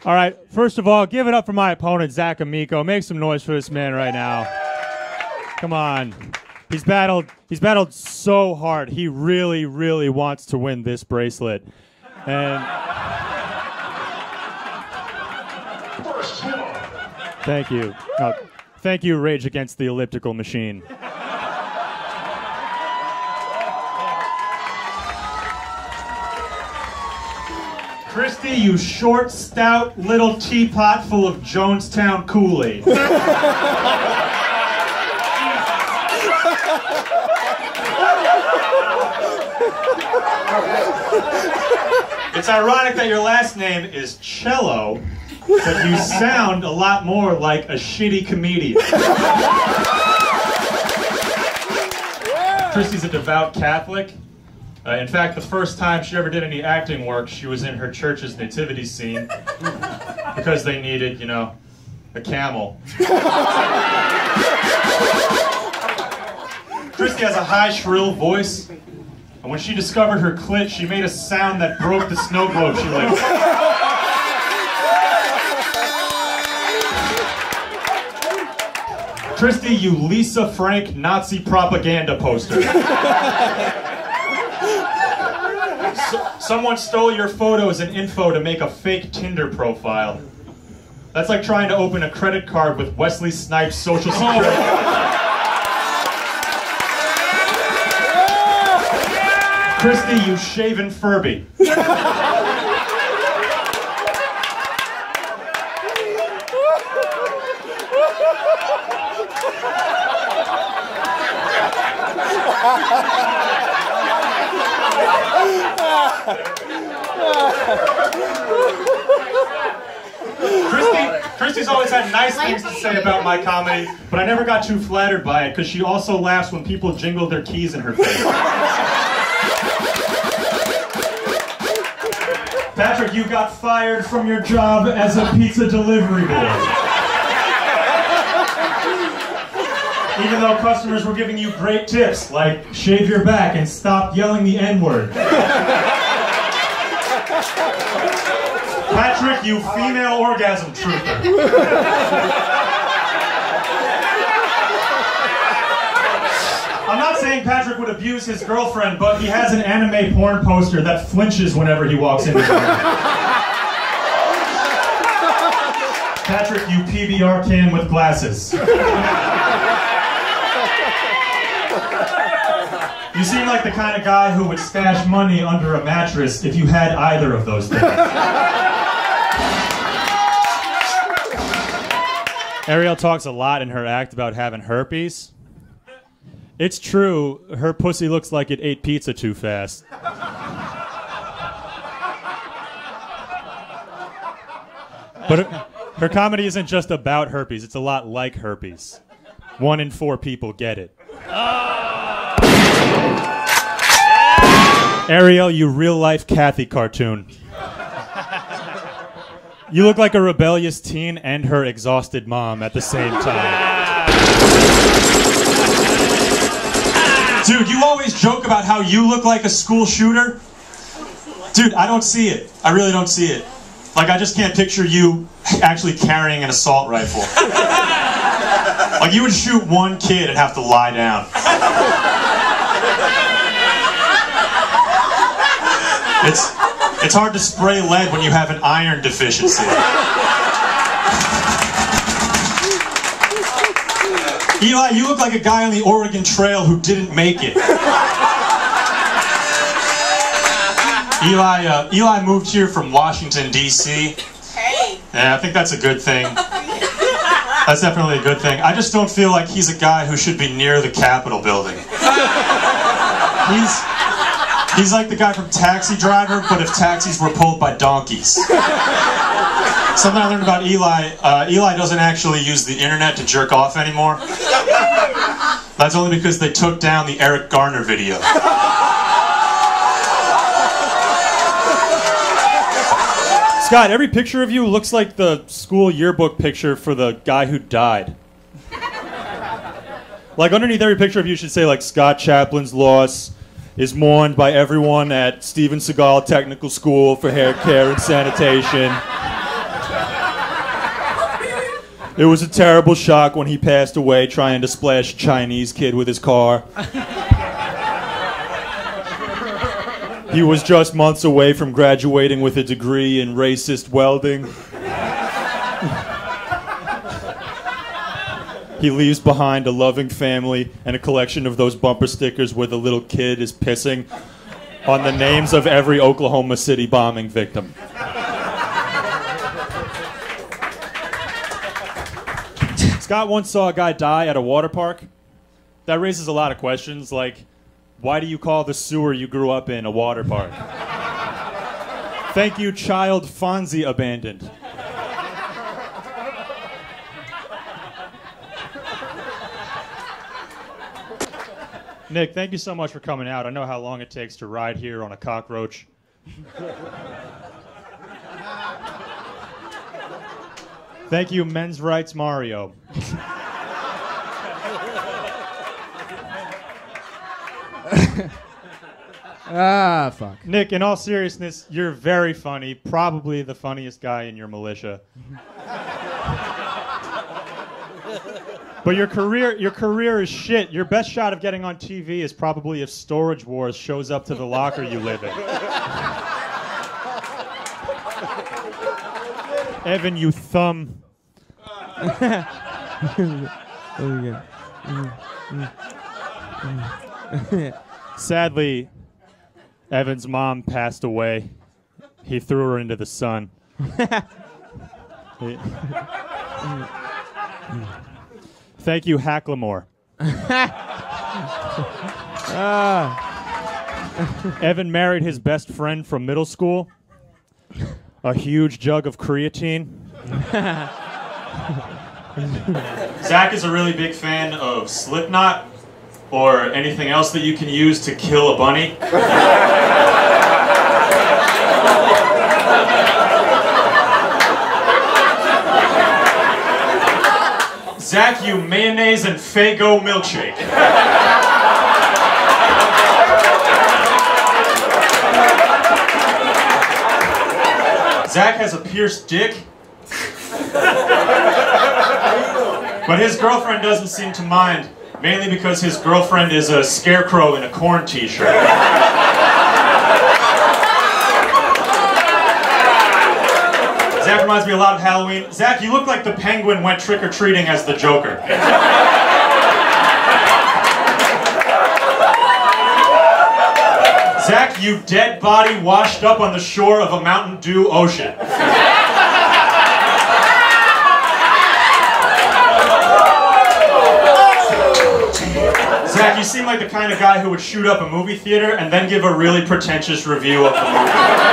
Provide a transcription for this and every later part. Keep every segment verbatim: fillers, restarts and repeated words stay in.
All right, first of all, give it up for my opponent, Zach Amico. Make some noise for this man right now. Come on. He's battled, he's battled so hard. He really, really wants to win this bracelet. And thank you. No, thank you, Rage Against the Elliptical Machine. CHRISTI, you short, stout, little teapot full of Jonestown Kool-Aid. It's ironic that your last name is CHIELLO, but you sound a lot more like a shitty comedian. CHRISTI's a devout Catholic. Uh, in fact, the first time she ever did any acting work, she was in her church's nativity scene because they needed, you know, a camel. CHRISTI has a high, shrill voice, and when she discovered her clit, she made a sound that broke the snow globe she licked. CHRISTI, you Lisa Frank Nazi propaganda poster. So, someone stole your photos and info to make a fake Tinder profile. That's like trying to open a credit card with Wesley Snipes' social security. CHRISTI, you shaven Furby. CHRISTI, CHRISTI's always had nice things to say about my comedy, but I never got too flattered by it because she also laughs when people jingle their keys in her face. Patrick, you got fired from your job as a pizza delivery boy. Even though customers were giving you great tips, like shave your back and stop yelling the N-word. Patrick, you female orgasm truther. I'm not saying Patrick would abuse his girlfriend, but he has an anime porn poster that flinches whenever he walks into the room. Patrick, you P B R can with glasses. You seem like the kind of guy who would stash money under a mattress if you had either of those things. Ariel talks a lot in her act about having herpes. It's true, her pussy looks like it ate pizza too fast. But her, her comedy isn't just about herpes, it's a lot like herpes. One in four people get it. Ariel, you real-life Kathy cartoon. You look like a rebellious teen and her exhausted mom at the same time. Dude, you always joke about how you look like a school shooter. Dude, I don't see it. I really don't see it. Like, I just can't picture you actually carrying an assault rifle. Like, you would shoot one kid and have to lie down. It's, it's hard to spray lead when you have an iron deficiency. Eli, you look like a guy on the Oregon Trail who didn't make it. Eli, uh, Eli moved here from Washington, D C Hey. Yeah, I think that's a good thing. That's definitely a good thing. I just don't feel like he's a guy who should be near the Capitol building. He's... He's like the guy from Taxi Driver, but if taxis were pulled by donkeys. Something I learned about Eli, uh, Eli doesn't actually use the internet to jerk off anymore. That's only because they took down the Eric Garner video. Scott, every picture of you looks like the school yearbook picture for the guy who died. Like underneath every picture of you should say like Scott Chaplin's loss is mourned by everyone at Steven Seagal Technical School for Hair Care and Sanitation. It was a terrible shock when he passed away trying to splash a Chinese kid with his car. He was just months away from graduating with a degree in racist welding. He leaves behind a loving family and a collection of those bumper stickers where the little kid is pissing on the names of every Oklahoma City bombing victim. Scott once saw a guy die at a water park. That raises a lot of questions, like, why do you call the sewer you grew up in a water park? Thank you, child Fonzie abandoned. Nick, thank you so much for coming out. I know how long it takes to ride here on a cockroach. Thank you, Men's Rights Mario. Ah, fuck. Nick, in all seriousness, you're very funny. Probably the funniest guy in your militia. But your career, your career is shit. Your best shot of getting on T V is probably if Storage Wars shows up to the locker you live in. Evan, you thumb. Sadly, Evan's mom passed away. He threw her into the sun. Thank you, Hacklemore. uh. Evan married his best friend from middle school. A huge jug of creatine. Zach is a really big fan of Slipknot or anything else that you can use to kill a bunny. Zach, you mayonnaise and Faygo milkshake. Zach has a pierced dick. But his girlfriend doesn't seem to mind, mainly because his girlfriend is a scarecrow in a corn t-shirt. Zach reminds me a lot of Halloween. Zach, you look like the Penguin went trick-or-treating as the Joker. Zach, you dead body washed up on the shore of a Mountain Dew ocean. Zach, you seem like the kind of guy who would shoot up a movie theater and then give a really pretentious review of the movie.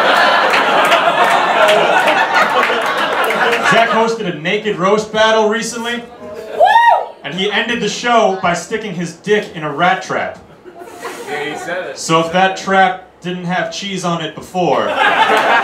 Zach hosted a naked roast battle recently, and he ended the show by sticking his dick in a rat trap. Yeah, he said it. So if that trap didn't have cheese on it before,